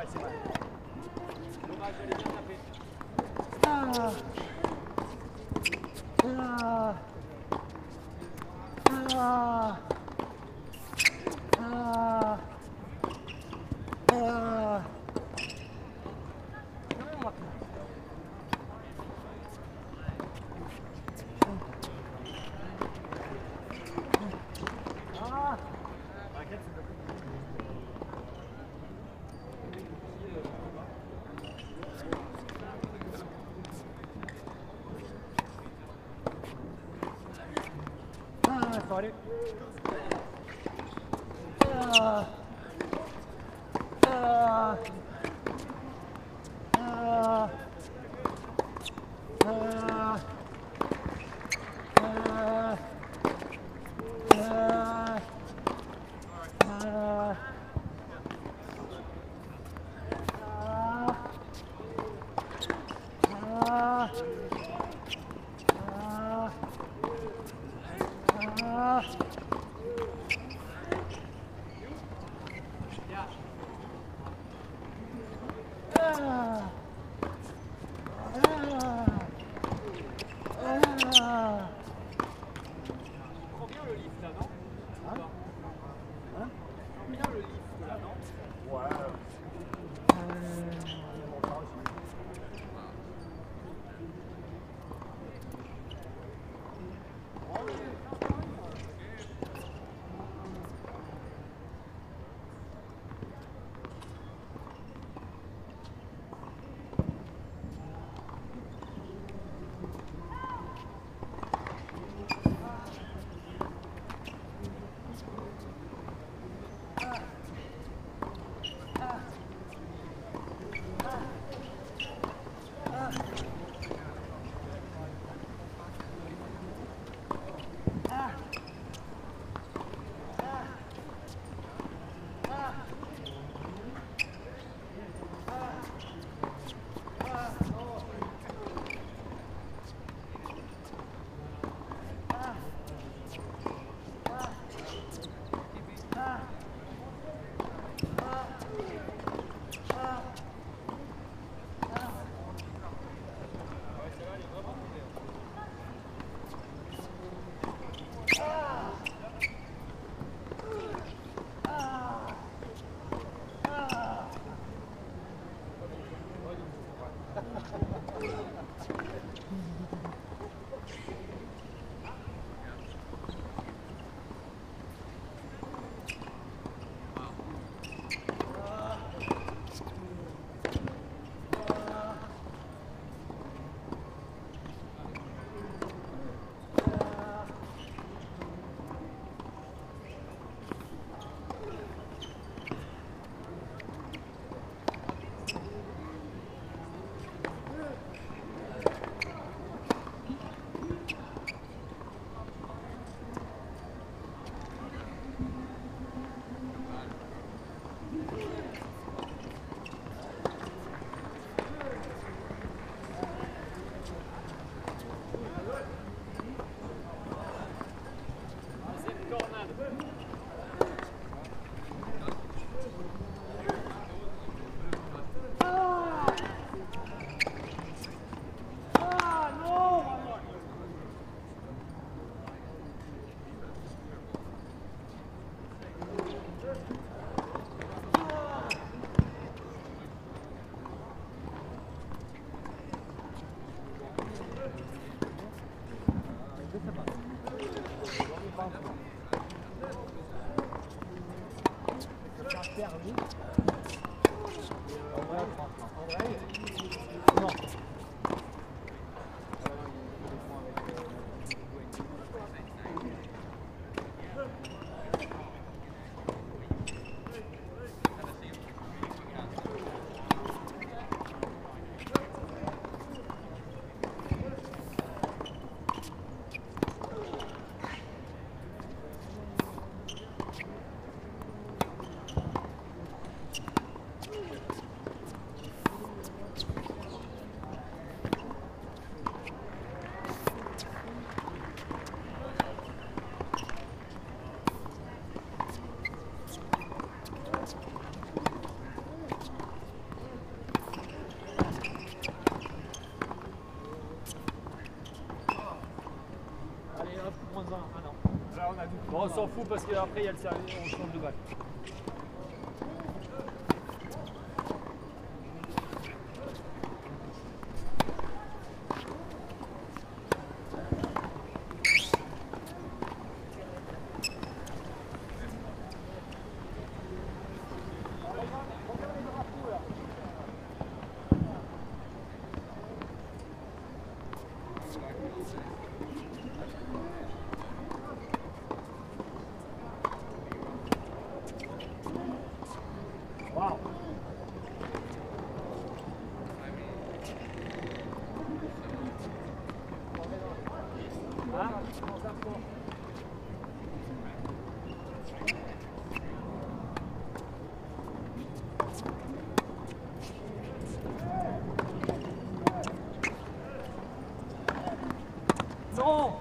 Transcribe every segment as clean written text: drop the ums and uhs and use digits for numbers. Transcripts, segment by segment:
Sorry. dans un an. Là, on a tout. Bon, on s'en fout parce qu'après, il y a le service, on change de balle. Non.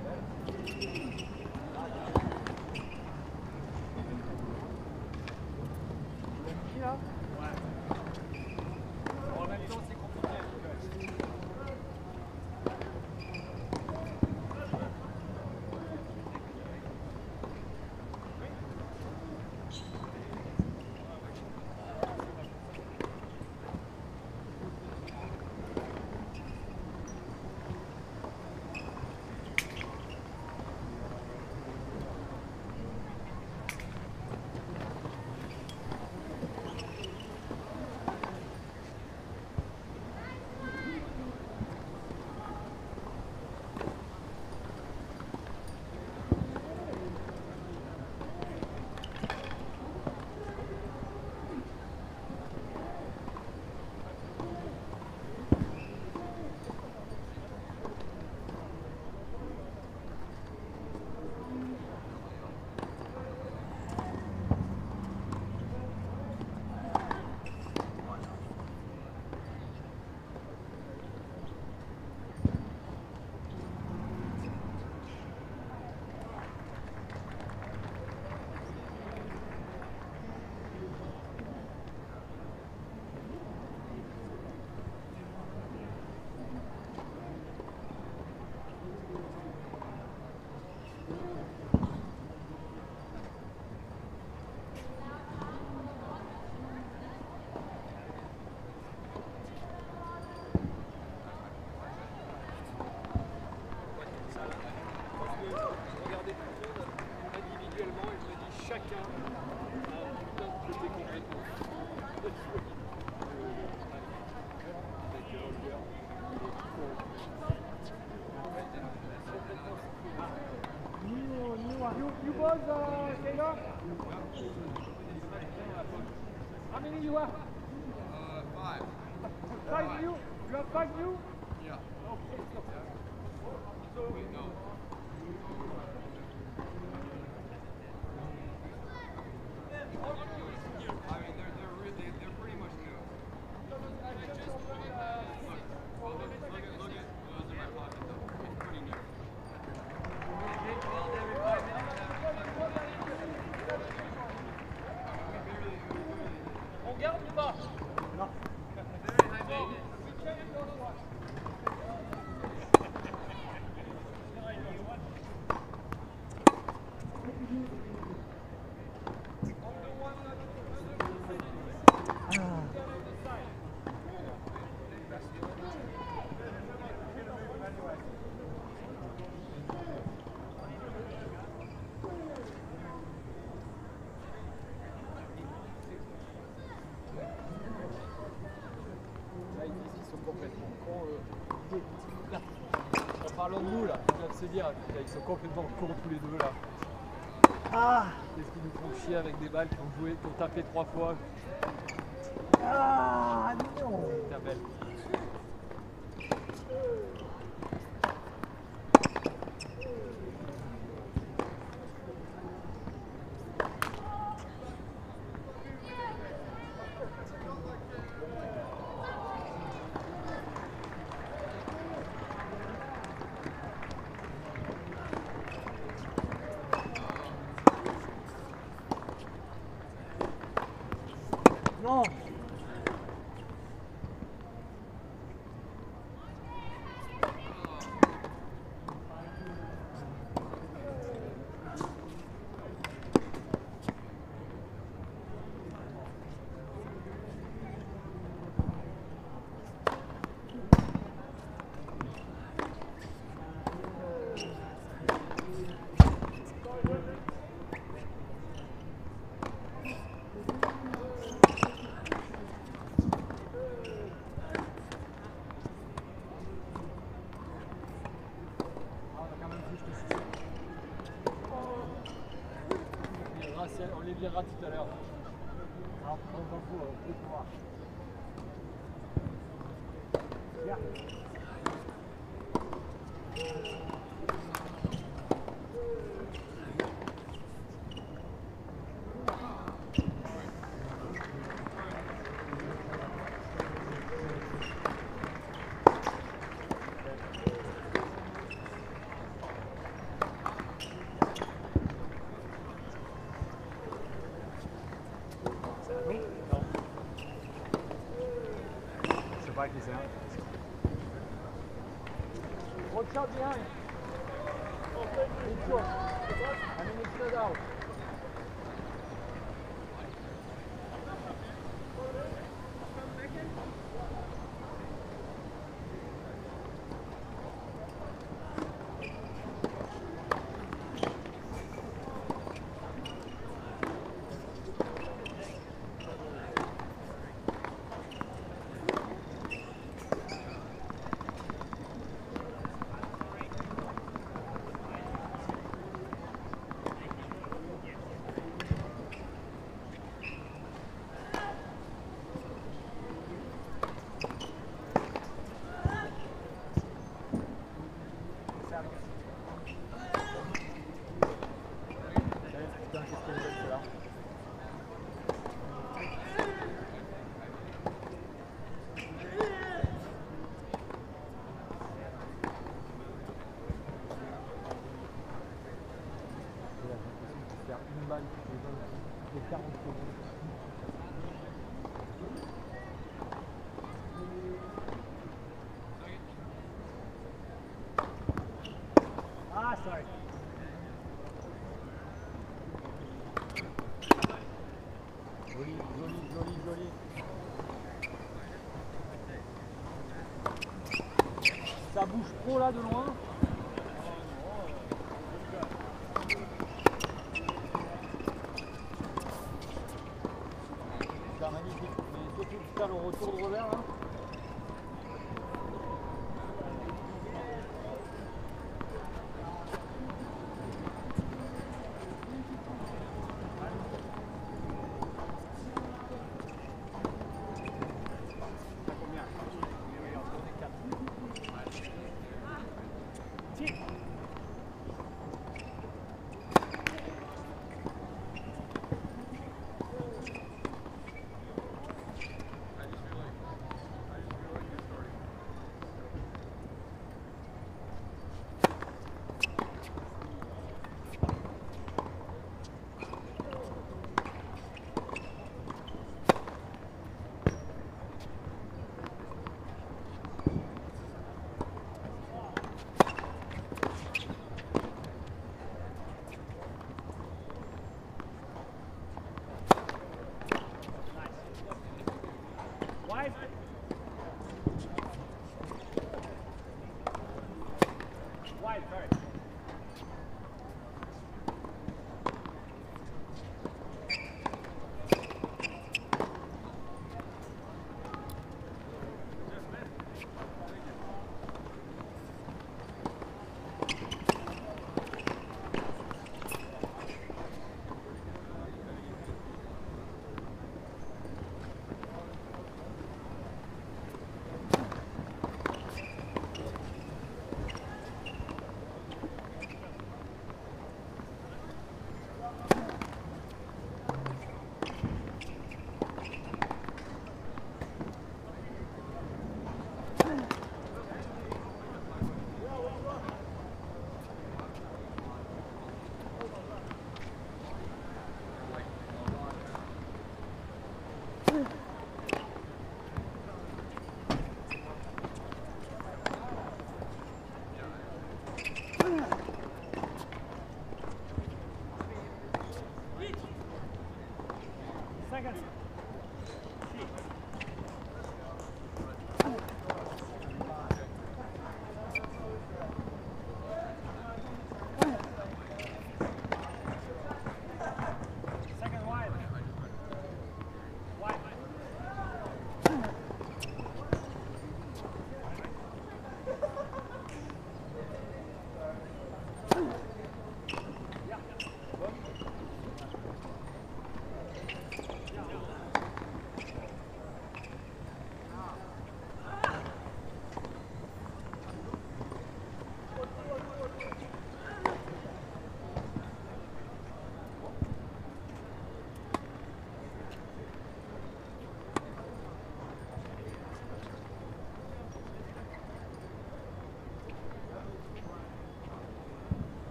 You both, Taylor? How many you have? 5. 5 you? You have 5 you? Yeah. Okay. So Wait, no. I mean, they're pretty much new. Look at those in my pocket though. It's pretty new. on garde ou pas? Non. Parlons de nous là, je viens de se dire, ils sont complètement cons tous les deux là. Ah, qu'est-ce qu'ils nous font chier avec des balles qui ont joué, qui ont tapé 3 fois. Ah non. Ta belle. Non. les virera tout à l'heure. Alors, on s'en fout, on peut voir. Bien. Qui c'est un. Retiens bien. Un minute out. Une balle de 40 secondes. Ah, sorry. Joli, joli, joli, joli. Ça bouge trop là de loin. C'est magnifique. Mais surtout de faire le retour de revers là.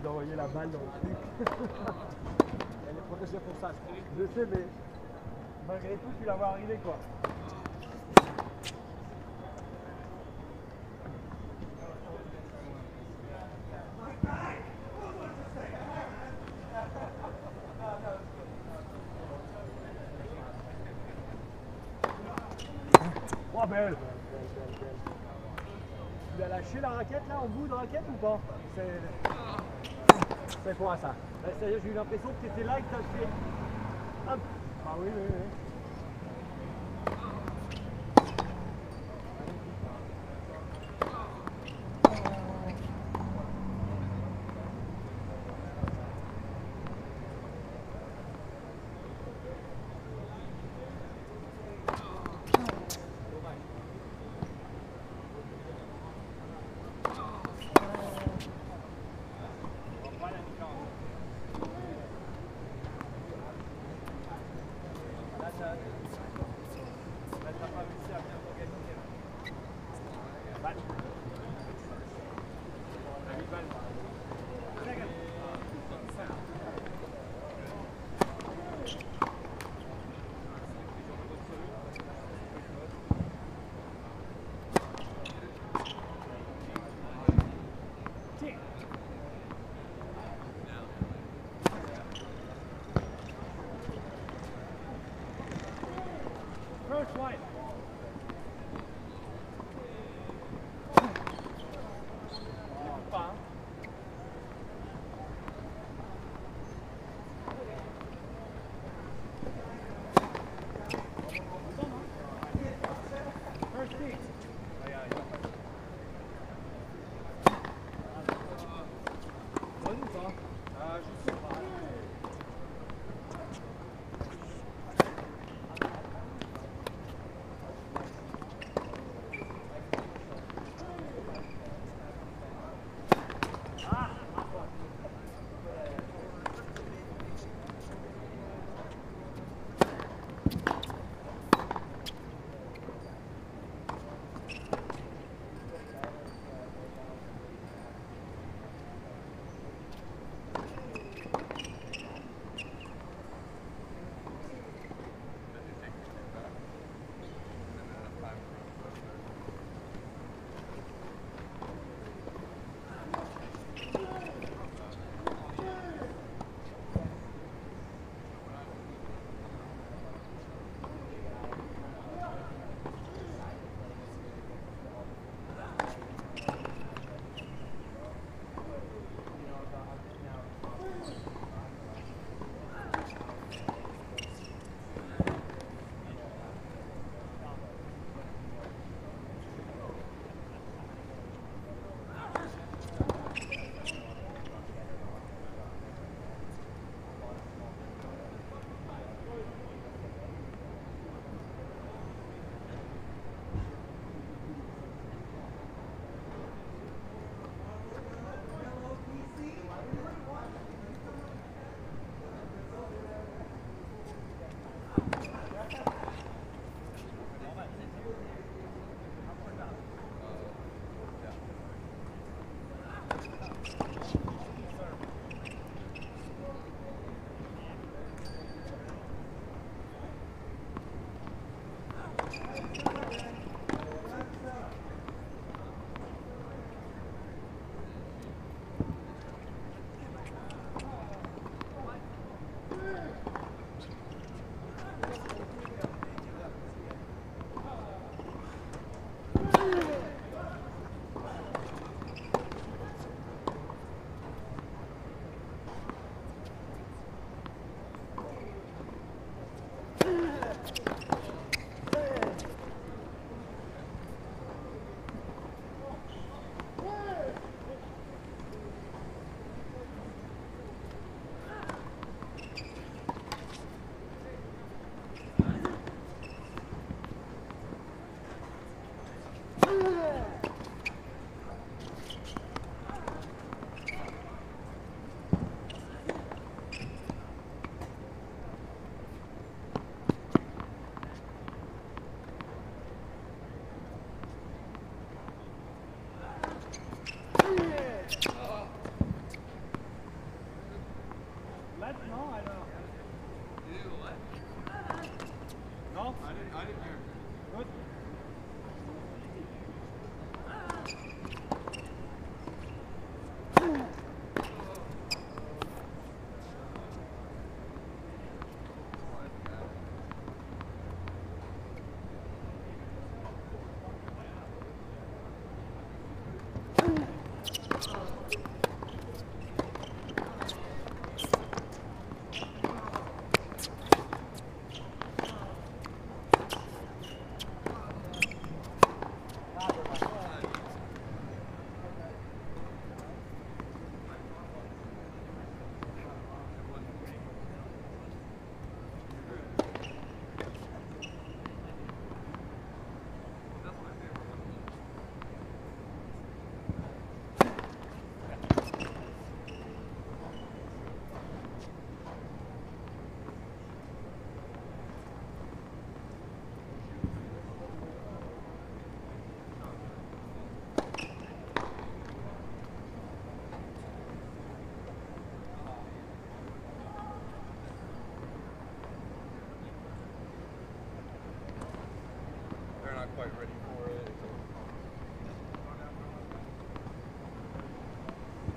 d'envoyer la balle dans le truc. Elle est protégée pour ça, je crois. Je sais, mais malgré tout, tu la vois arriver quoi. Oh, belle. Tu as lâché la raquette là en bout de raquette ou pas? C'est quoi ça? C'est-à-dire j'ai eu l'impression que tu étais là et que tu as fait. Hop. Ah oui, oui, oui. First one. Pas, hein.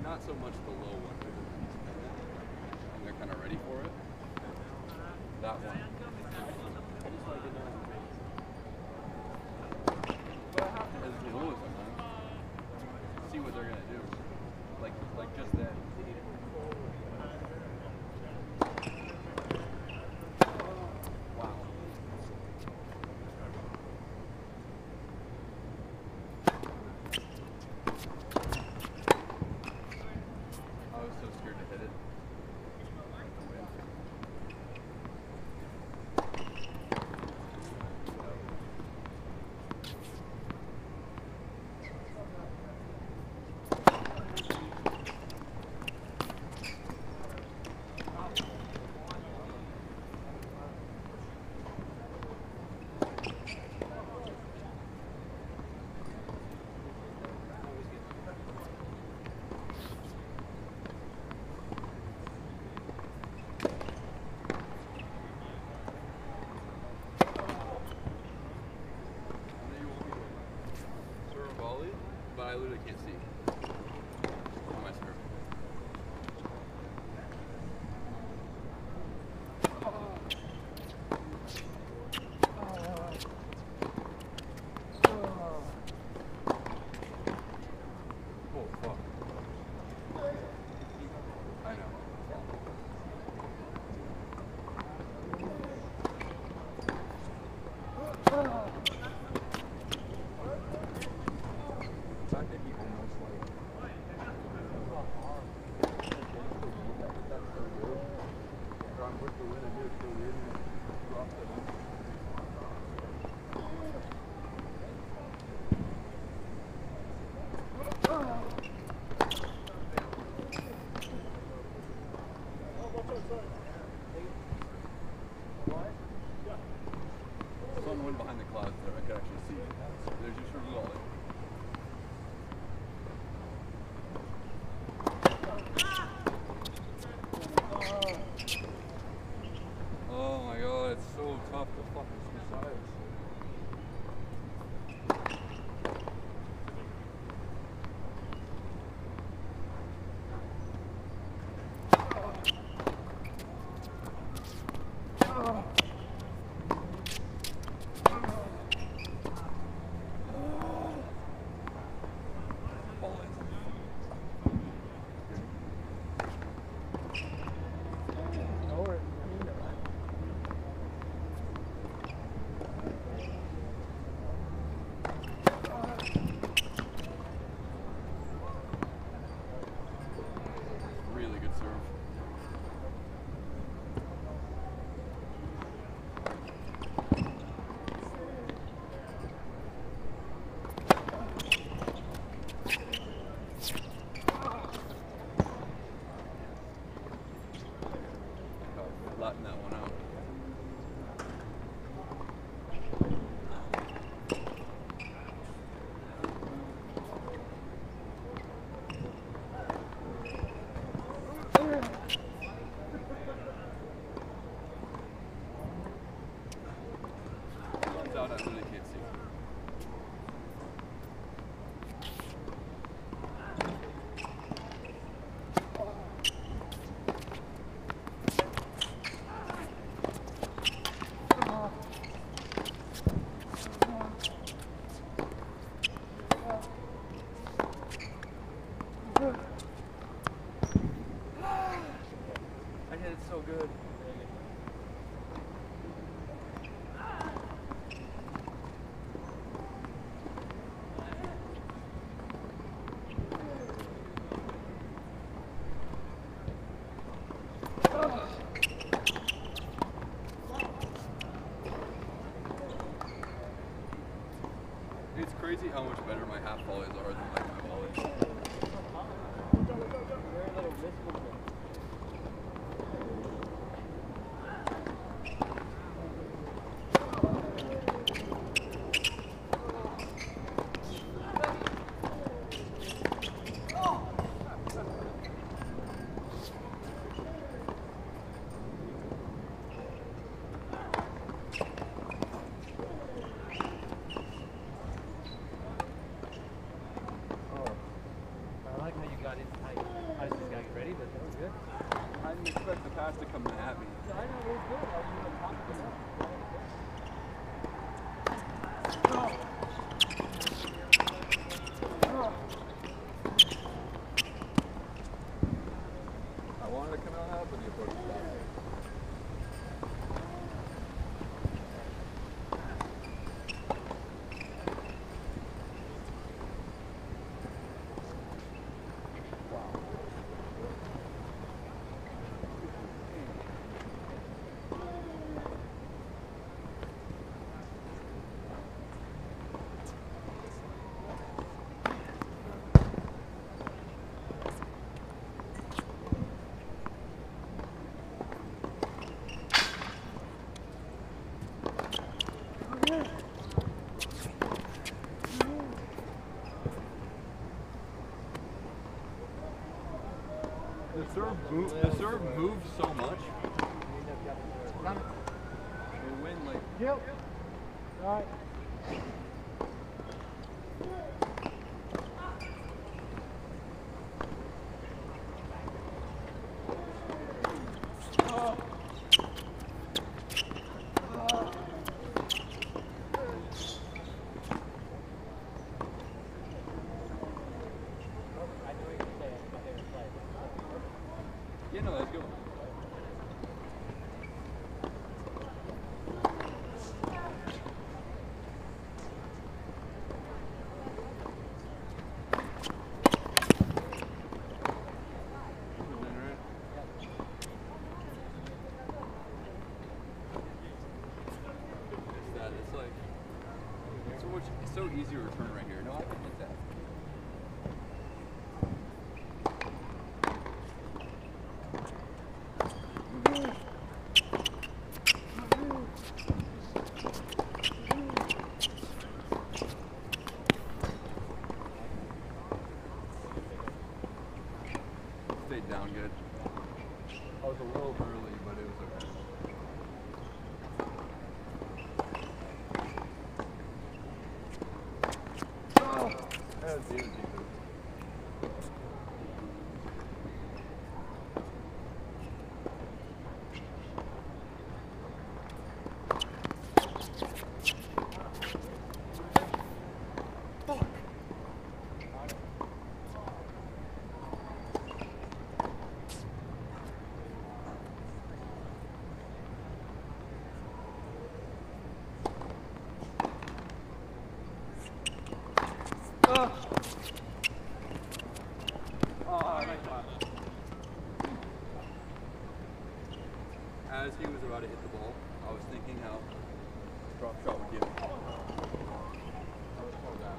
not so much the low one. And they're kind of ready for it. That one. But I have to hesitate a little sometimes. See what they're gonna do. Like just then. Wow. I was so scared to hit it. But I literally can't see on my serve. Oh fuck. I know. Someone went behind the clouds there, I could actually see. There's your sort of volley. Oh my god, it's so tough to fucking switch sides. Really good serve. Flatten that one out. It's out, I really can't see. I hit it so good. It's crazy how much better my half volleys are than like my volleys. got in tight. I just got to get ready, but that was good. I didn't expect the pass to come at me. Yeah, I know, it was good. I was on top of it. I wanted to come out half, but you put it back. The serve moves so much. They win like. Yep. All right. Yeah, no, that's good. It's like it's so easy to return right here. No, I can hit that. Stayed down good. I was a little early, but it was okay. That was easy. As he was about to hit the ball, I was thinking how drop shot would give him. I was told that.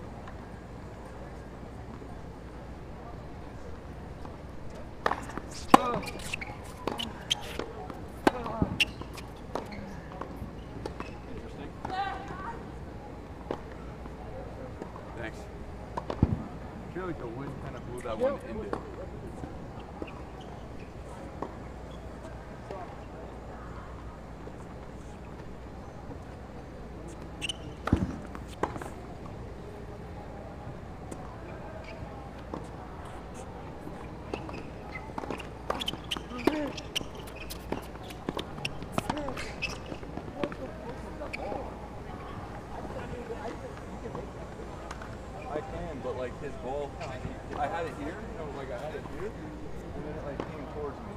Interesting. Thanks. I feel like the wind kind of blew that one into. I can, but like his ball, I had it here, you know, like I had it here, and then it like came towards me.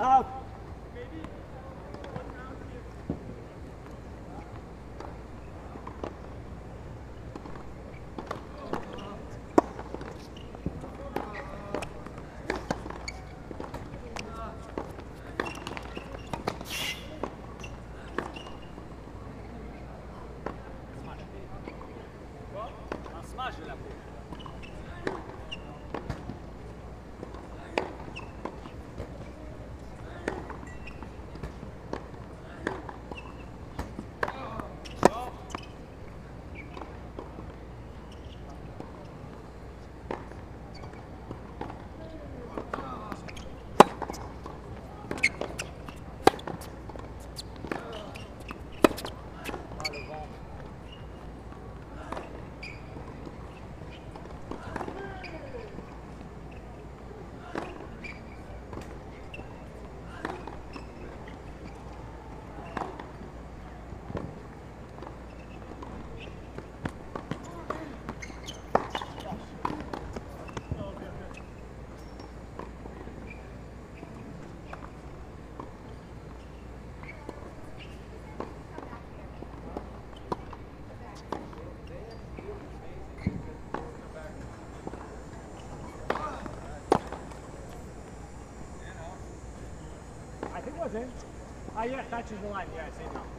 Out. Un smash de la peau. I think it was in. Oh yeah, touches the line. Yeah, I see it now.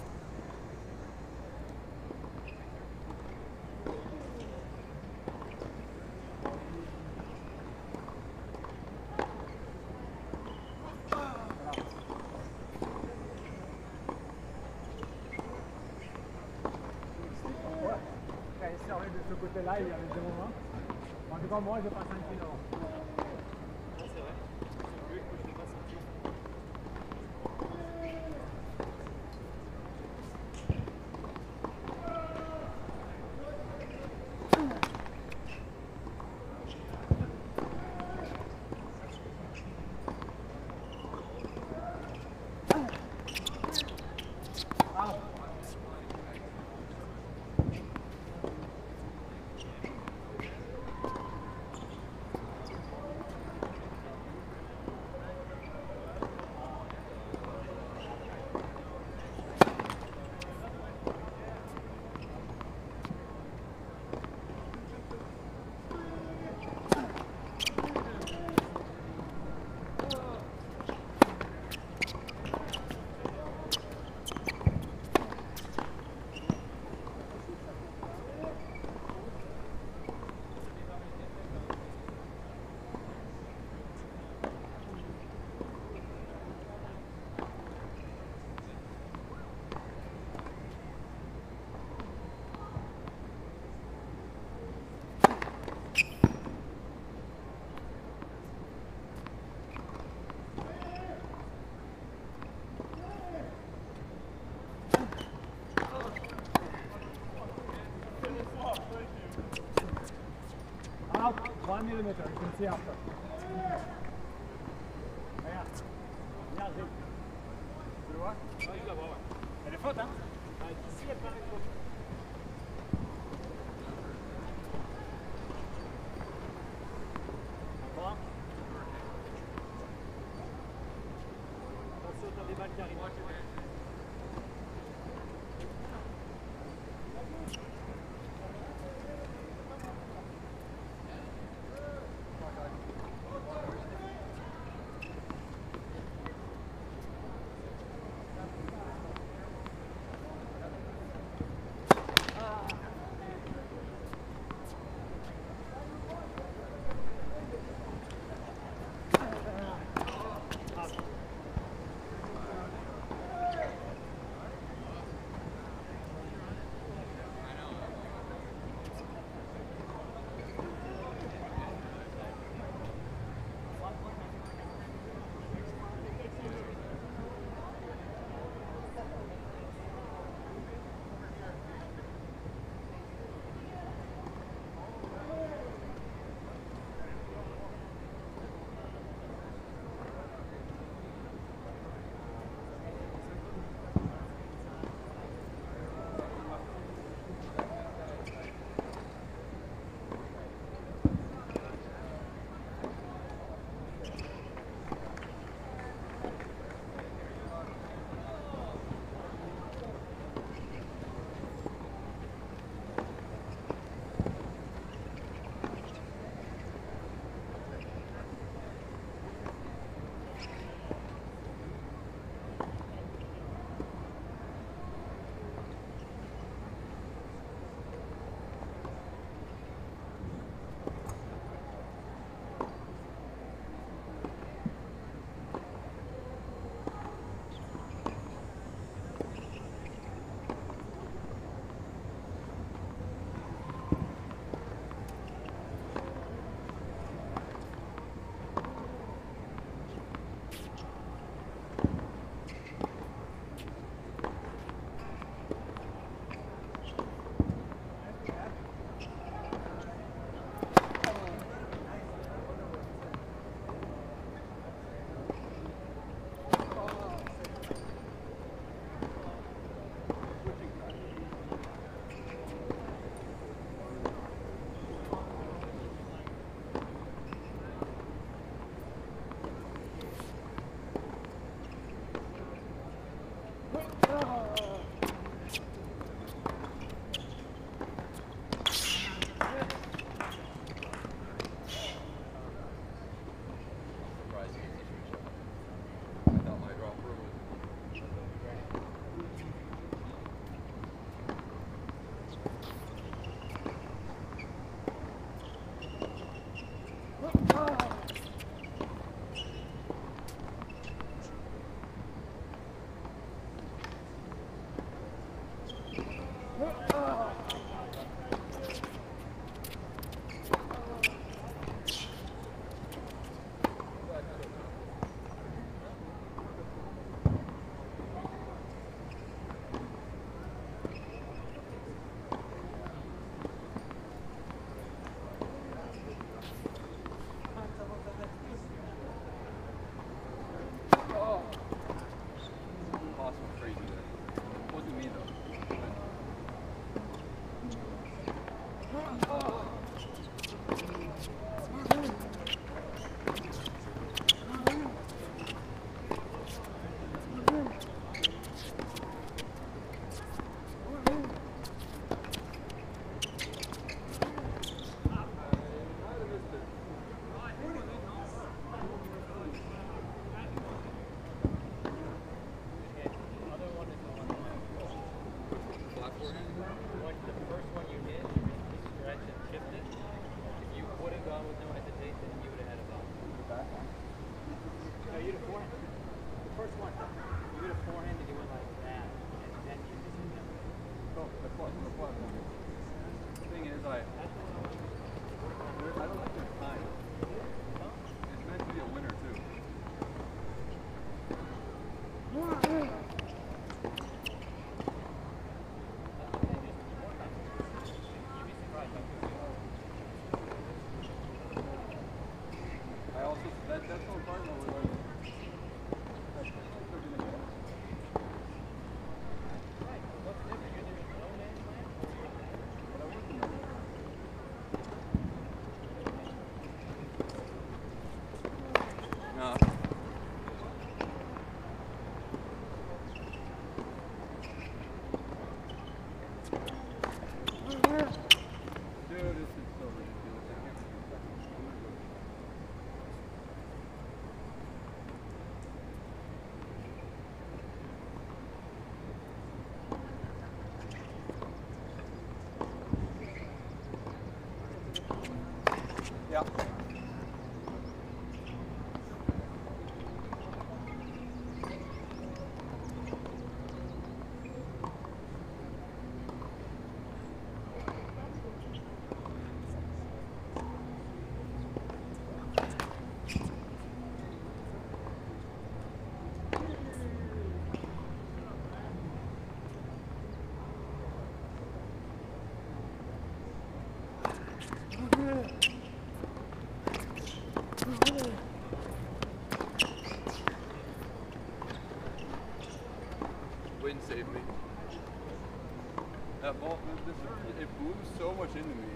Quand il servait de ce côté-là, il y avait des moments. En tout cas, moi, je passe un kilo. C'est vrai. Je ne pas sentir. Out, 1 millimeter, you can see after. Regarde. Regarde, Gilles. Tu le vois? Ah, il la voit, ouais. Elle est faute, hein? Ici, elle paraît faute. Encore. Attention, t'as des balles qui arrivent. You get a forehand to do it like that, and then you just hit them. Oh, the platform. The thing is, I don't like the time. It's meant to be a winner too. I also that's so important over like no. Dude, this is so ridiculous. I can't believe that. Yeah. Wind saved me. That ball, it blew so much into me.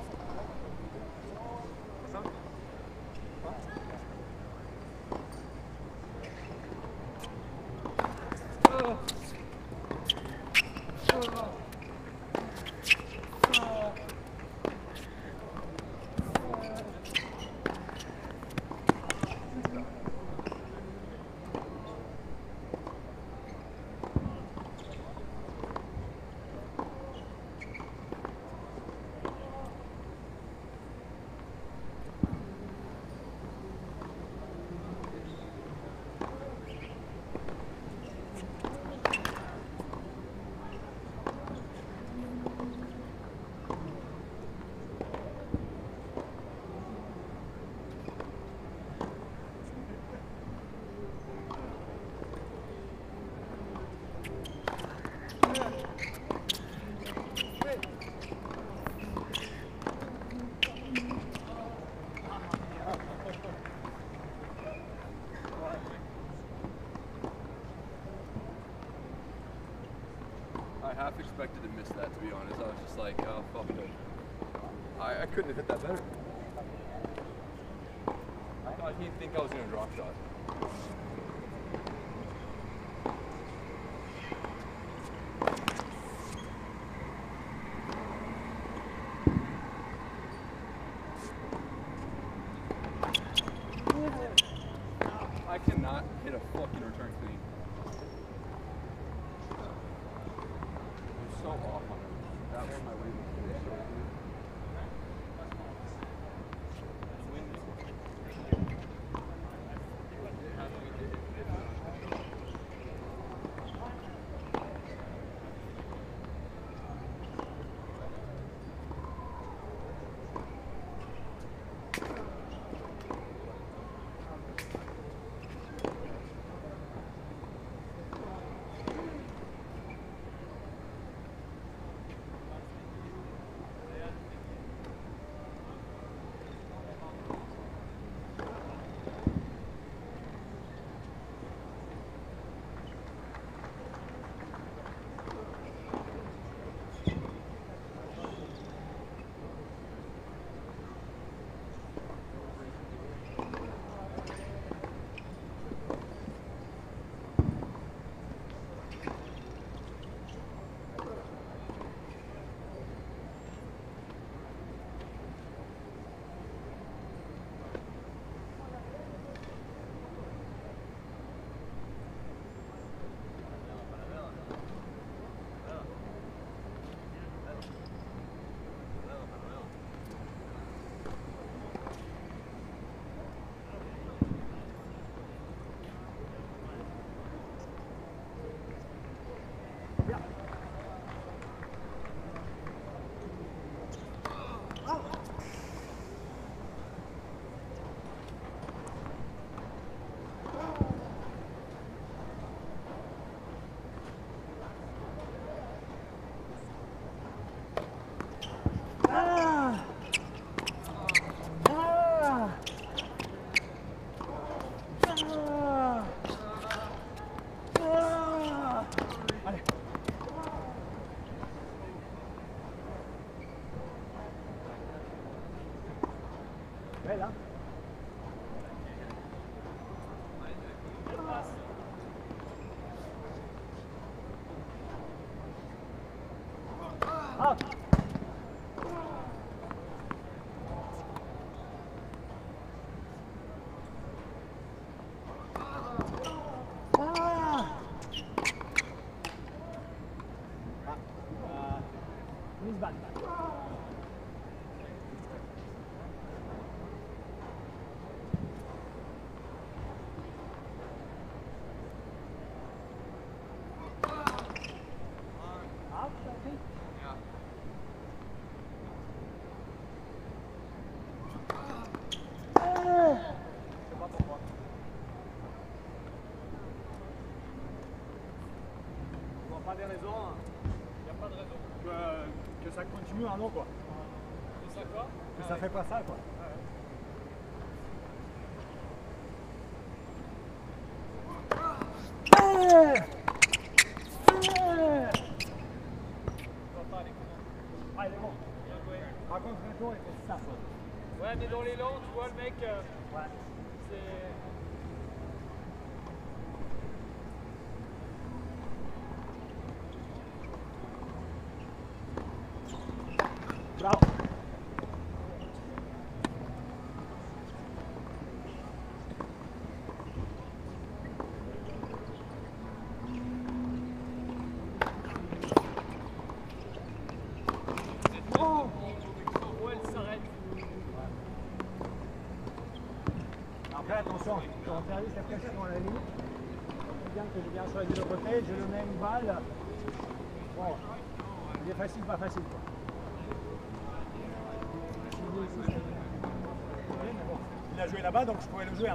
I half expected to miss that, to be honest. I was just like, oh, fuck it. I couldn't have hit that better. I thought he'd think I was going to drop shot. I cannot hit a fucking return clean. So off on it. That one, my weight was really short. pas des raisons. Il n'y a pas de raison. Que ça continue en eau quoi. Que ça quoi? Que ça fait pas ça quoi. Ah, il est bon. Bien joué. Par contre, le tour, il fait ça. Ouais, mais dans les longs, tu vois, le mec, Ouais. c'est... Bravo. Ouais, elle s'arrête. Après, attention, quand on termine cette pression à la ligne, c'est bien que je viens sur les deux côtés, je le mets une balle. Bon, il est facile, pas facile quoi. Mais bon, il a joué là-bas donc je pourrais le jouer. Hein.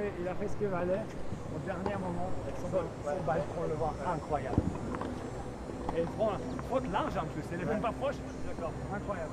fait ce qu'il valait au dernier moment avec son balle pour le voir. Incroyable. Et il prend une faute large en plus, elle n'est même pas proche. D'accord. Incroyable.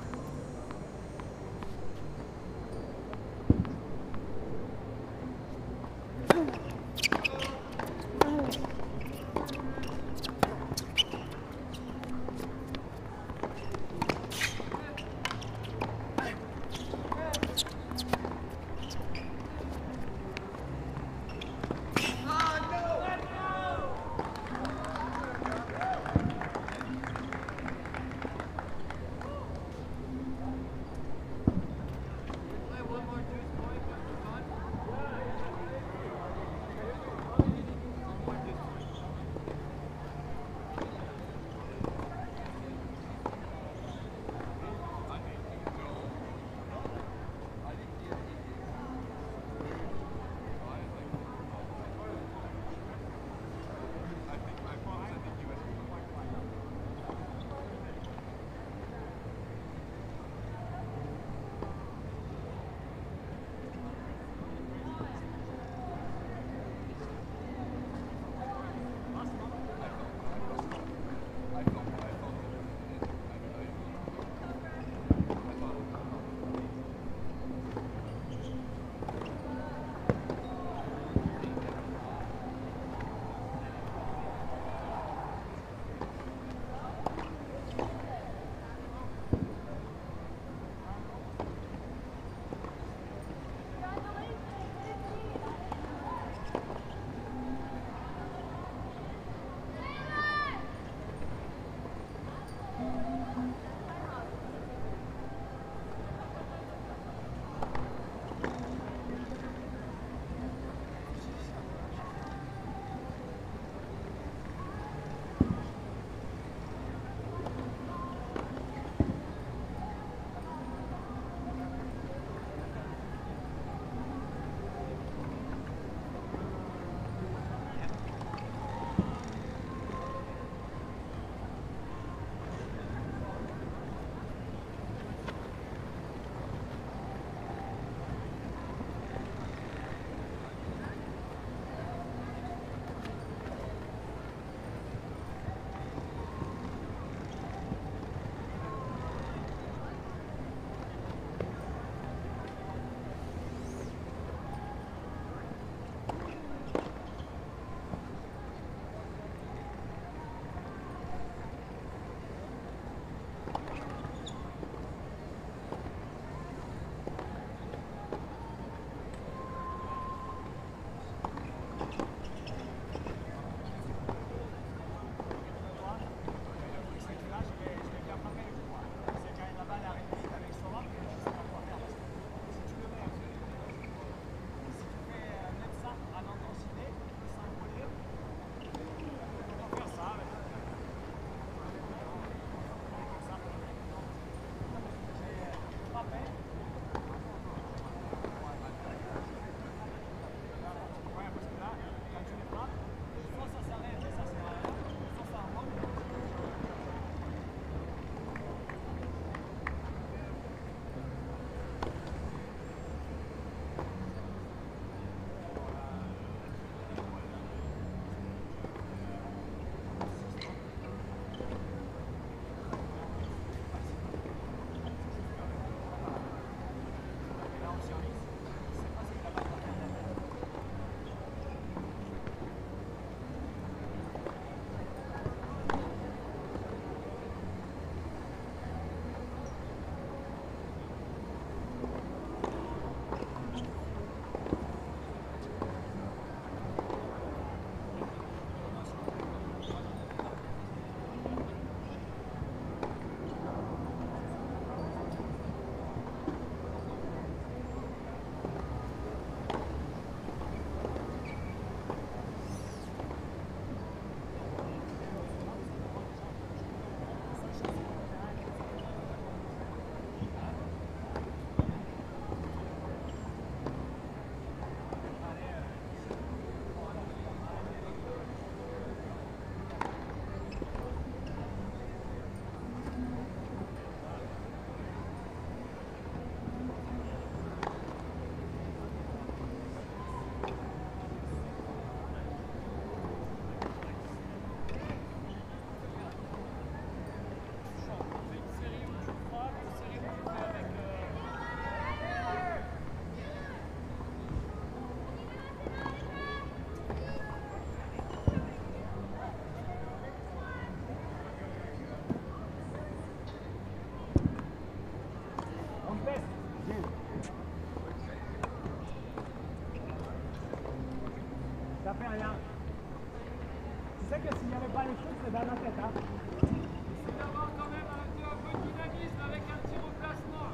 Ça fait rien. Tu sais que s'il n'y avait pas les trucs, c'est dans la tête. Hein. Essaye d'avoir quand même un peu de dynamisme avec un petit replacement.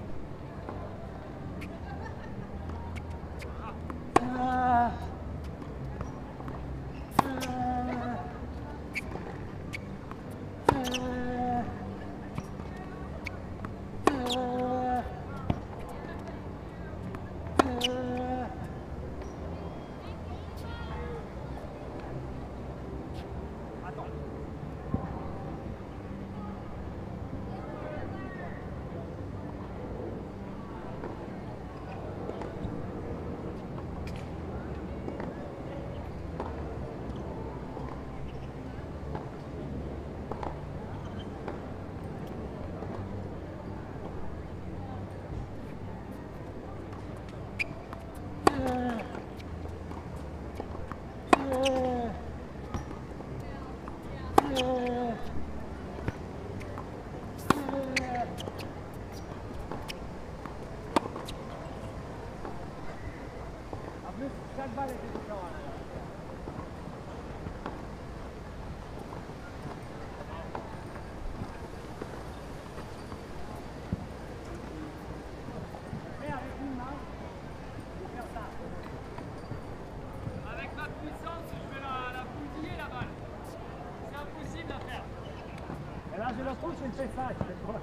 Chaque balle était différente. Mais avec une main, je vais faire ça. Avec ma puissance, je vais la bousiller la balle. C'est impossible à faire. Et là, je le pousse, il fait ça. Je fais quoi?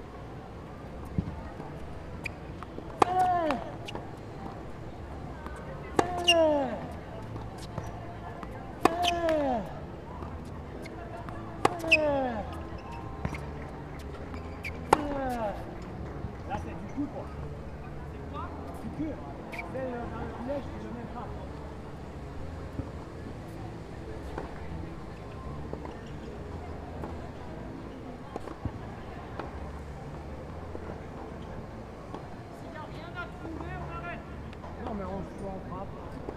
Là, c'est du coup, quoi. C'est quoi? Du cul. C'est dans le filet, je le mets pas. S'il n'y a rien à trouver, on arrête. Non, mais on frappe.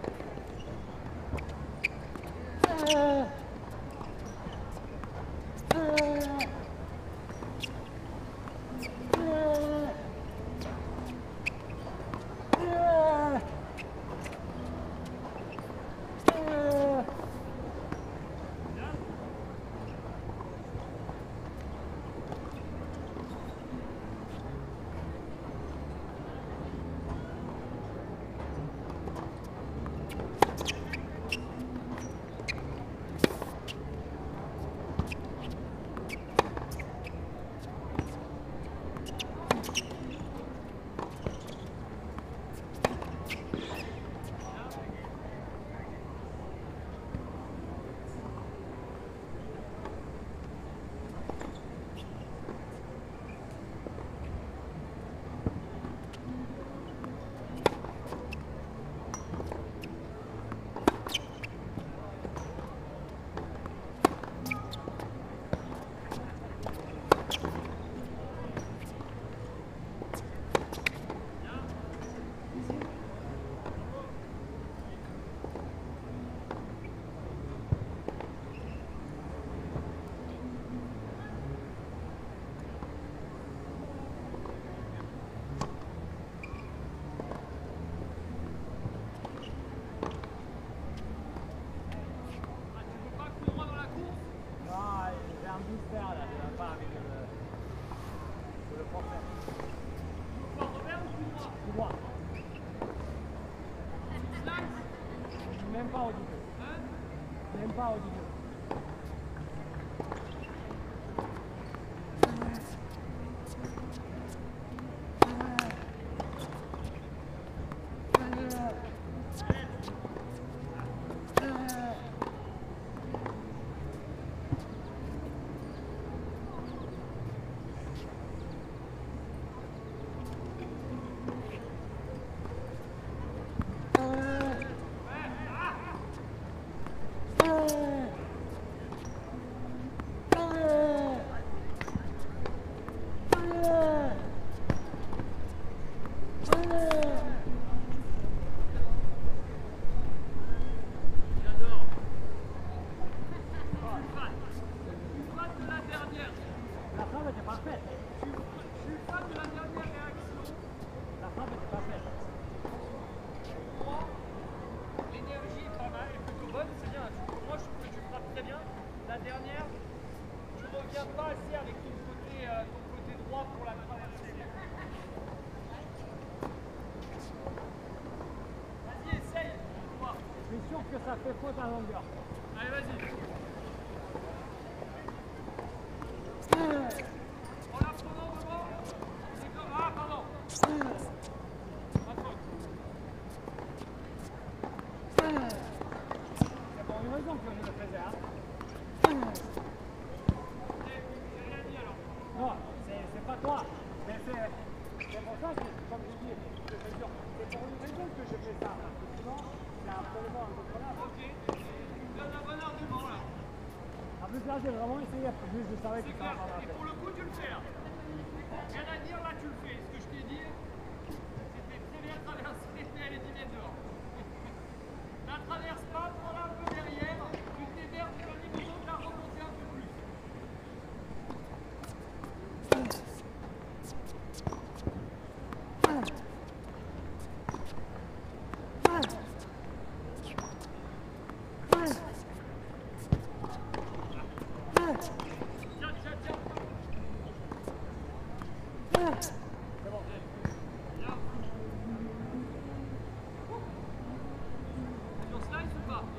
Même pas au début. Même pas au début. dernière, tu ne reviens pas assez avec ton côté droit pour la traverser. Vas-y, essaye. Je suis sûr que ça fait faute en longueur. Allez, vas-y. En la prenant devant, c'est comme... Ah, pardon. Pas de faute. C'est pour une raison que je le faisais. Hein. J'ai rien dit alors. Non, c'est pas toi. Mais c'est pour ça que, comme je dis, je te jure, c'est pour une raison que je fais ça. Parce que sinon, c'est absolument incontrôlable. Ok. Tu donnes un bon argument là. En plus, là, j'ai vraiment essayé. En plus, je savais que C'est ça clair. va pas Et pour le coup, tu le fais là. Rien à dire, là, tu le fais. Ce que je t'ai dit, c'était très bien traversé, mais elle est 10 mètres dehors. La traverse pas, prends-la un peu derrière. Tu te démerdes, tu as besoin de la remonter un peu plus. Tiens, tiens, tiens. C'est bon. Bien. Sur slice ou pas?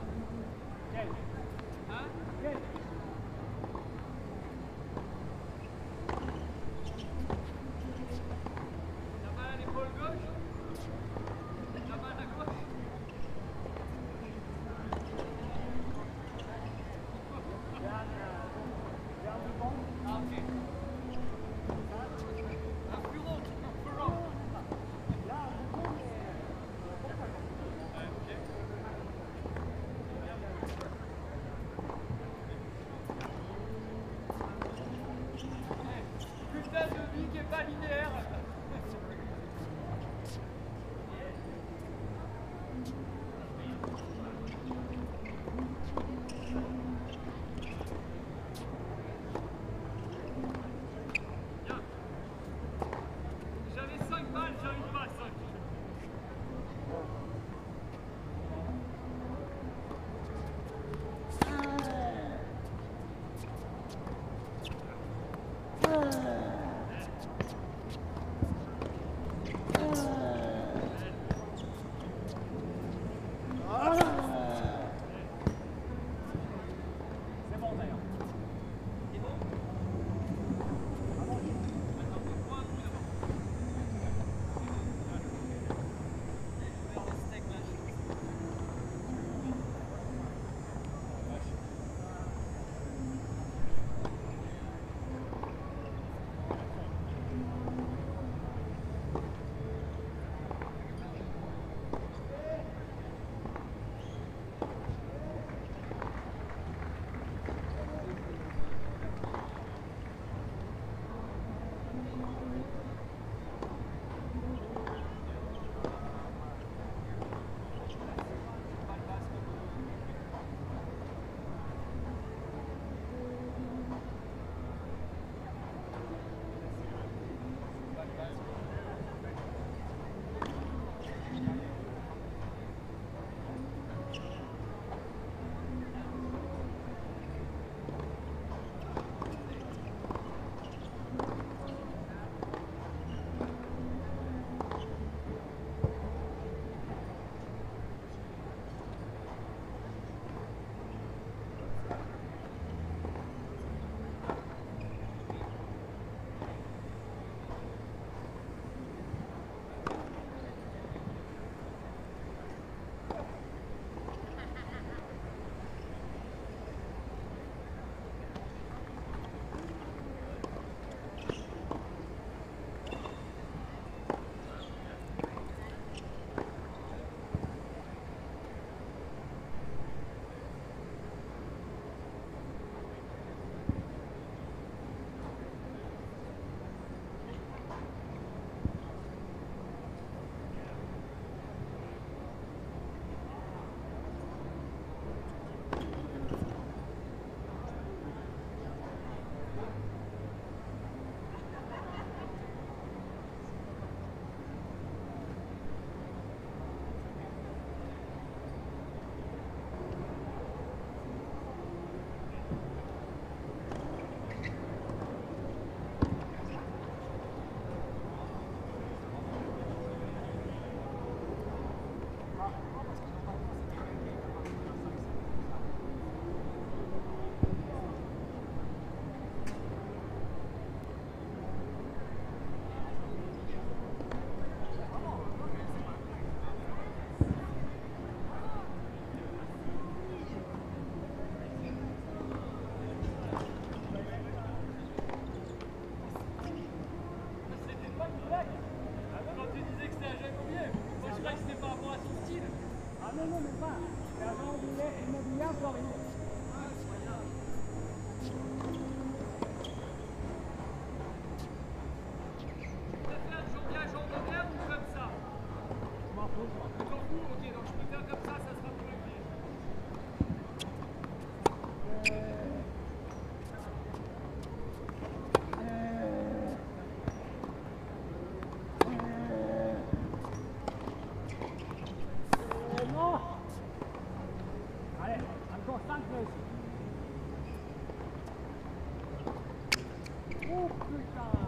Oh putain.